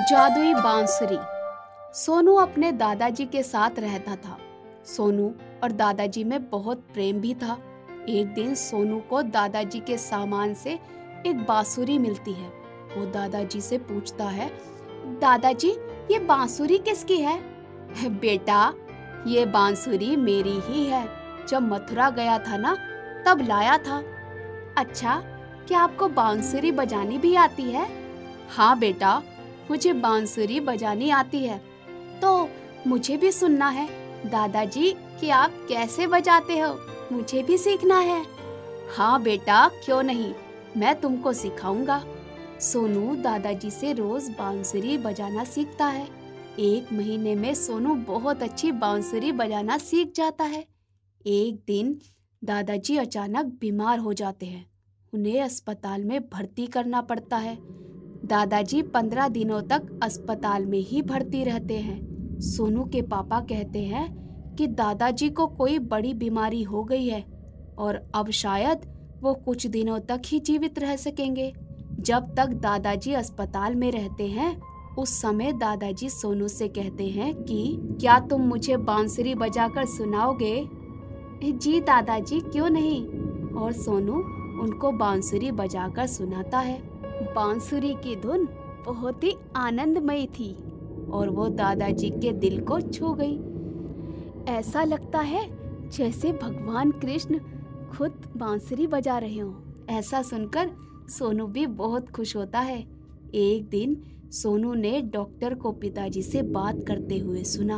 जादुई बांसुरी। सोनू अपने दादाजी के साथ रहता था। सोनू और दादाजी में बहुत प्रेम भी था। एक दिन सोनू को दादाजी के सामान से एक बांसुरी मिलती है। वो दादाजी से पूछता है, दादाजी ये बांसुरी किसकी है? बेटा ये बांसुरी मेरी ही है, जब मथुरा गया था ना तब लाया था। अच्छा, क्या आपको बांसुरी बजानी भी आती है? हाँ बेटा, मुझे बांसुरी बजानी आती है। तो मुझे भी सुनना है दादाजी कि आप कैसे बजाते हो, मुझे भी सीखना है। हाँ बेटा, क्यों नहीं, मैं तुमको सिखाऊंगा। सोनू दादाजी से रोज बांसुरी बजाना सीखता है। 1 महीने में सोनू बहुत अच्छी बांसुरी बजाना सीख जाता है। एक दिन दादाजी अचानक बीमार हो जाते हैं। उन्हें अस्पताल में भर्ती करना पड़ता है। दादाजी 15 दिनों तक अस्पताल में ही भर्ती रहते हैं। सोनू के पापा कहते हैं कि दादाजी को कोई बड़ी बीमारी हो गई है और अब शायद वो कुछ दिनों तक ही जीवित रह सकेंगे। जब तक दादाजी अस्पताल में रहते हैं उस समय दादाजी सोनू से कहते हैं कि क्या तुम मुझे बांसुरी बजाकर सुनाओगे? जी दादाजी, क्यों नहीं। और सोनू उनको बांसुरी बजाकर सुनाता है। बांसुरी की धुन बहुत ही आनंदमयी थी और वो दादाजी के दिल को छू गई। ऐसा लगता है जैसे भगवान कृष्ण खुद बांसुरी बजा रहे हों। ऐसा सुनकर सोनू भी बहुत खुश होता है। एक दिन सोनू ने डॉक्टर को पिताजी से बात करते हुए सुना,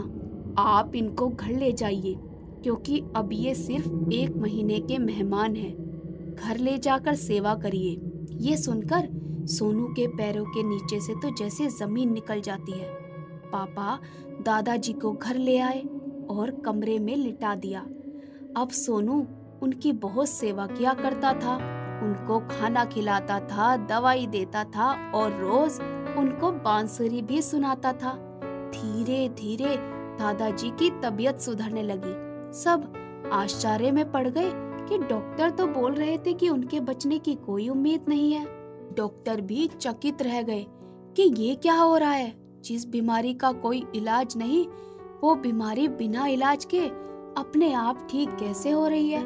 आप इनको घर ले जाइए क्योंकि अब ये सिर्फ 1 महीने के मेहमान हैं। घर ले जाकर सेवा करिए। ये सुनकर सोनू के पैरों के नीचे से तो जैसे जमीन निकल जाती है। पापा दादाजी को घर ले आए और कमरे में लिटा दिया। अब सोनू उनकी बहुत सेवा किया करता था। उनको खाना खिलाता था, दवाई देता था और रोज उनको बांसुरी भी सुनाता था। धीरे धीरे दादाजी की तबीयत सुधरने लगी। सब आश्चर्य में पड़ गए कि डॉक्टर तो बोल रहे थे कि उनके बचने की कोई उम्मीद नहीं है। डॉक्टर भी चकित रह गए कि ये क्या हो रहा है। जिस बीमारी का कोई इलाज नहीं, वो बीमारी बिना इलाज के अपने आप ठीक कैसे हो रही है?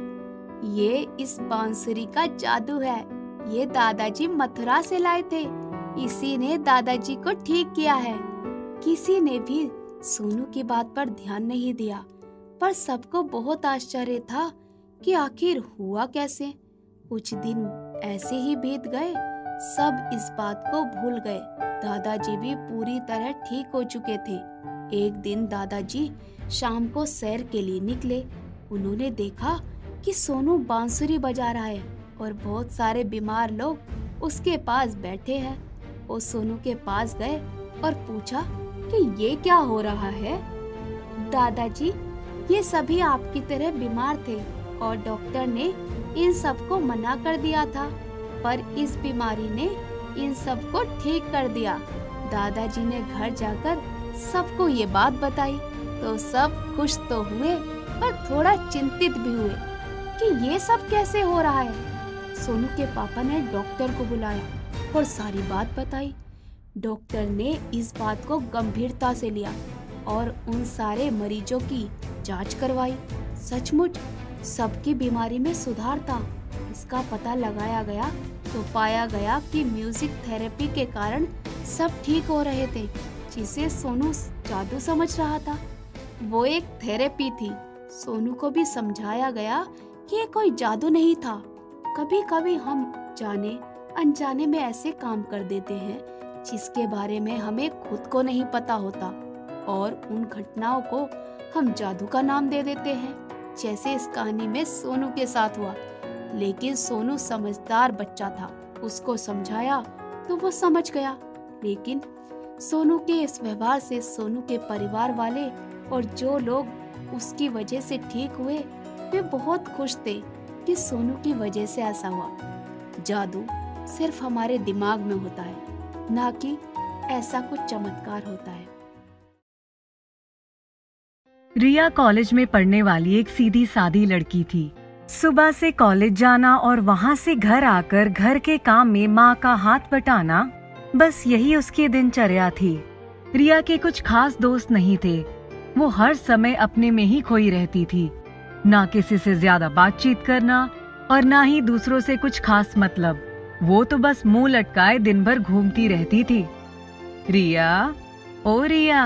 ये इस बांसुरी का जादू है। ये दादाजी मथुरा से लाए थे, इसी ने दादाजी को ठीक किया है। किसी ने भी सोनू की बात पर ध्यान नहीं दिया, पर सबको बहुत आश्चर्य था कि आखिर हुआ कैसे। कुछ दिन ऐसे ही बीत गए, सब इस बात को भूल गए। दादाजी भी पूरी तरह ठीक हो चुके थे। एक दिन दादाजी शाम को सैर के लिए निकले। उन्होंने देखा कि सोनू बांसुरी बजा रहा है और बहुत सारे बीमार लोग उसके पास बैठे हैं। वो सोनू के पास गए और पूछा कि ये क्या हो रहा है? दादाजी, ये सभी आपकी तरह बीमार थे और डॉक्टर ने इन सबको मना कर दिया था, पर इस बीमारी ने इन सबको ठीक कर दिया। दादाजी ने घर जाकर सबको ये बात बताई तो सब खुश तो हुए पर थोड़ा चिंतित भी हुए कि ये सब कैसे हो रहा है। सोनू के पापा ने डॉक्टर को बुलाया और सारी बात बताई। डॉक्टर ने इस बात को गंभीरता से लिया और उन सारे मरीजों की जांच करवाई। सचमुच सबकी बीमारी में सुधार था। इसका पता लगाया गया तो पाया गया कि म्यूजिक थेरेपी के कारण सब ठीक हो रहे थे। जिसे सोनू जादू समझ रहा था वो एक थेरेपी थी। सोनू को भी समझाया गया कि ये कोई जादू नहीं था। कभी कभी हम जाने अनजाने में ऐसे काम कर देते हैं जिसके बारे में हमें खुद को नहीं पता होता और उन घटनाओं को हम जादू का नाम दे देते हैं, जैसे इस कहानी में सोनू के साथ हुआ। लेकिन सोनू समझदार बच्चा था, उसको समझाया तो वो समझ गया। लेकिन सोनू के इस व्यवहार से सोनू के परिवार वाले और जो लोग उसकी वजह से ठीक हुए वे बहुत खुश थे कि सोनू की वजह से ऐसा हुआ। जादू सिर्फ हमारे दिमाग में होता है, ना कि ऐसा कुछ चमत्कार होता है। रिया कॉलेज में पढ़ने वाली एक सीधी सादी लड़की थी। सुबह से कॉलेज जाना और वहाँ से घर आकर घर के काम में माँ का हाथ बटाना, बस यही उसकी दिनचर्या थी। रिया के कुछ खास दोस्त नहीं थे। वो हर समय अपने में ही खोई रहती थी, ना किसी से ज्यादा बातचीत करना और ना ही दूसरों से कुछ खास मतलब। वो तो बस मुंह लटकाए दिन भर घूमती रहती थी। रिया, ओ रिया,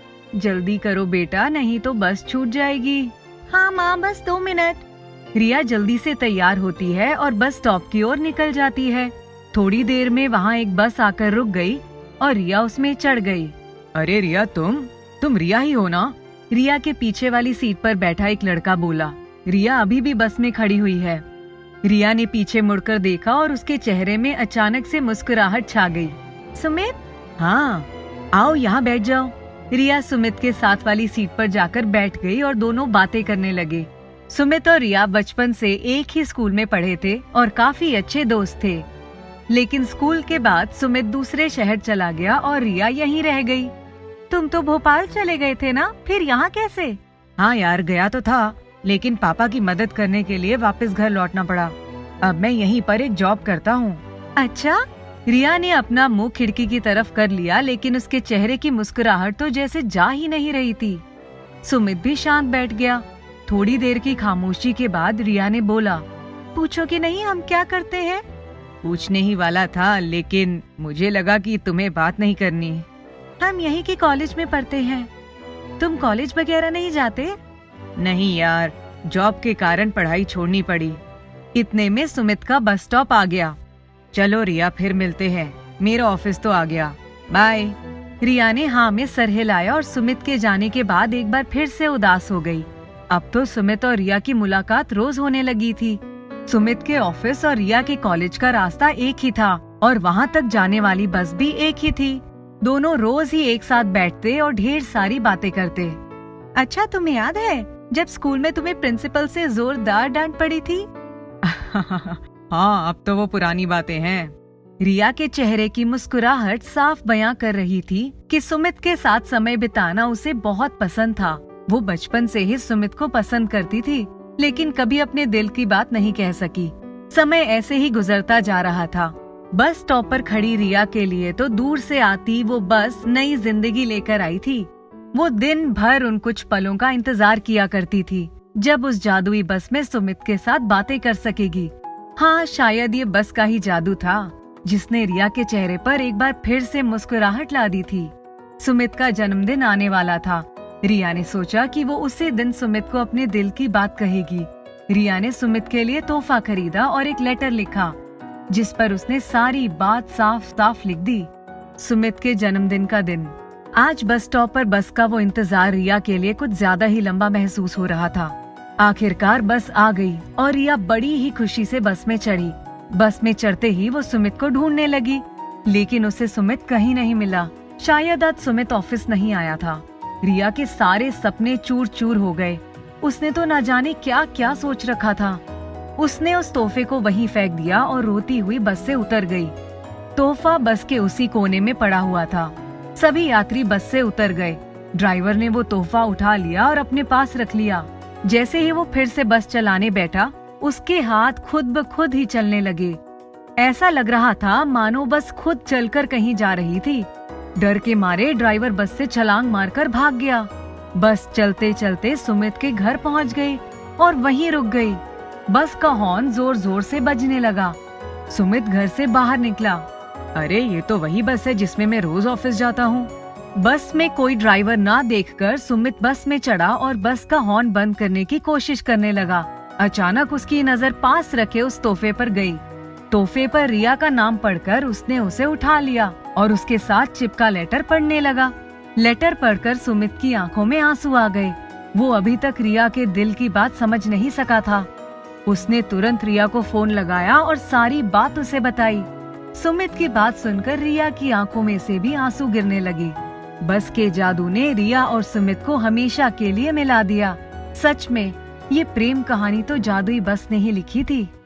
जल्दी करो बेटा, नहीं तो बस छूट जाएगी। हाँ माँ, बस 2 मिनट। रिया जल्दी से तैयार होती है और बस स्टॉप की ओर निकल जाती है। थोड़ी देर में वहाँ एक बस आकर रुक गई और रिया उसमें चढ़ गई। अरे रिया, तुम रिया ही हो ना? रिया के पीछे वाली सीट पर बैठा एक लड़का बोला। रिया अभी भी बस में खड़ी हुई है। रिया ने पीछे मुड़कर देखा और उसके चेहरे में अचानक से मुस्कुराहट छा गई। सुमित? हाँ, आओ यहाँ बैठ जाओ। रिया सुमित के साथ वाली सीट पर जाकर बैठ गई और दोनों बातें करने लगे। सुमित और रिया बचपन से एक ही स्कूल में पढ़े थे और काफी अच्छे दोस्त थे। लेकिन स्कूल के बाद सुमित दूसरे शहर चला गया और रिया यहीं रह गई। तुम तो भोपाल चले गए थे ना, फिर यहाँ कैसे? हाँ यार, गया तो था, लेकिन पापा की मदद करने के लिए वापस घर लौटना पड़ा। अब मैं यहीं पर एक जॉब करता हूँ। अच्छा? रिया ने अपना मुंह खिड़की की तरफ कर लिया, लेकिन उसके चेहरे की मुस्कुराहट तो जैसे जा ही नहीं रही थी। सुमित भी शांत बैठ गया। थोड़ी देर की खामोशी के बाद रिया ने बोला, पूछो कि नहीं, हम क्या करते हैं? पूछने ही वाला था, लेकिन मुझे लगा कि तुम्हें बात नहीं करनी। हम यहीं के कॉलेज में पढ़ते हैं। तुम कॉलेज वगैरह नहीं जाते? नहीं यार, जॉब के कारण पढ़ाई छोड़नी पड़ी। इतने में सुमित का बस स्टॉप आ गया। चलो रिया, फिर मिलते हैं, मेरा ऑफिस तो आ गया, बाय। रिया ने हाँ में सर हिलाया और सुमित के जाने के बाद एक बार फिर से उदास हो गई। अब तो सुमित और रिया की मुलाकात रोज होने लगी थी। सुमित के ऑफिस और रिया के कॉलेज का रास्ता एक ही था और वहाँ तक जाने वाली बस भी एक ही थी। दोनों रोज ही एक साथ बैठते और ढेर सारी बातें करते। अच्छा, तुम्हें याद है जब स्कूल में तुम्हें प्रिंसिपल से जोरदार डांट पड़ी थी? हाँ, अब तो वो पुरानी बातें हैं। रिया के चेहरे की मुस्कुराहट साफ बयां कर रही थी कि सुमित के साथ समय बिताना उसे बहुत पसंद था। वो बचपन से ही सुमित को पसंद करती थी, लेकिन कभी अपने दिल की बात नहीं कह सकी। समय ऐसे ही गुजरता जा रहा था। बस स्टॉप पर खड़ी रिया के लिए तो दूर से आती वो बस नई जिंदगी लेकर आई थी। वो दिन भर उन कुछ पलों का इंतजार किया करती थी जब उस जादुई बस में सुमित के साथ बातें कर सकेगी। हाँ, शायद ये बस का ही जादू था जिसने रिया के चेहरे पर एक बार फिर से मुस्कुराहट ला दी थी। सुमित का जन्मदिन आने वाला था। रिया ने सोचा कि वो उसी दिन सुमित को अपने दिल की बात कहेगी। रिया ने सुमित के लिए तोहफा खरीदा और एक लेटर लिखा जिस पर उसने सारी बात साफ साफ लिख दी। सुमित के जन्मदिन का दिन। आज बस स्टॉप पर बस का वो इंतजार रिया के लिए कुछ ज्यादा ही लंबा महसूस हो रहा था। आखिरकार बस आ गई और रिया बड़ी ही खुशी से बस में चढ़ी। बस में चढ़ते ही वो सुमित को ढूंढने लगी, लेकिन उसे सुमित कहीं नहीं मिला। शायद आज सुमित ऑफिस नहीं आया था। रिया के सारे सपने चूर चूर हो गए। उसने तो न जाने क्या क्या सोच रखा था। उसने उस तोहफे को वहीं फेंक दिया और रोती हुई बस से उतर गई। तोहफा बस के उसी कोने में पड़ा हुआ था। सभी यात्री बस से उतर गए। ड्राइवर ने वो तोहफा उठा लिया और अपने पास रख लिया। जैसे ही वो फिर से बस चलाने बैठा, उसके हाथ खुद ब खुद ही चलने लगे। ऐसा लग रहा था मानो बस खुद चलकर कहीं जा रही थी। डर के मारे ड्राइवर बस से छलांग मारकर भाग गया। बस चलते चलते सुमित के घर पहुंच गई और वहीं रुक गई। बस का हॉर्न जोर जोर से बजने लगा। सुमित घर से बाहर निकला। अरे, ये तो वही बस है जिसमें मैं रोज ऑफिस जाता हूँ। बस में कोई ड्राइवर ना देखकर सुमित बस में चढ़ा और बस का हॉर्न बंद करने की कोशिश करने लगा। अचानक उसकी नजर पास रखे उस तोहफे पर गई। तोहफे पर रिया का नाम पढ़कर उसने उसे उठा लिया और उसके साथ चिपका लेटर पढ़ने लगा। लेटर पढ़कर सुमित की आंखों में आंसू आ गए। वो अभी तक रिया के दिल की बात समझ नहीं सका था। उसने तुरंत रिया को फोन लगाया और सारी बात उसे बताई। सुमित की बात सुनकर रिया की आंखों में से भी आंसू गिरने लगे। बस के जादू ने रिया और सुमित को हमेशा के लिए मिला दिया। सच में ये प्रेम कहानी तो जादुई बस ने ही लिखी थी।